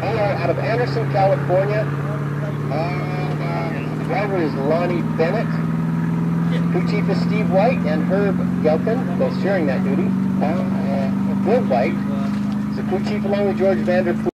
out of Anderson, California. Driver is Lonnie Bennett. Crew chief is Steve White and Herb Gelkin, both sharing that duty. Bill White is the crew chief along with George Vanderpool.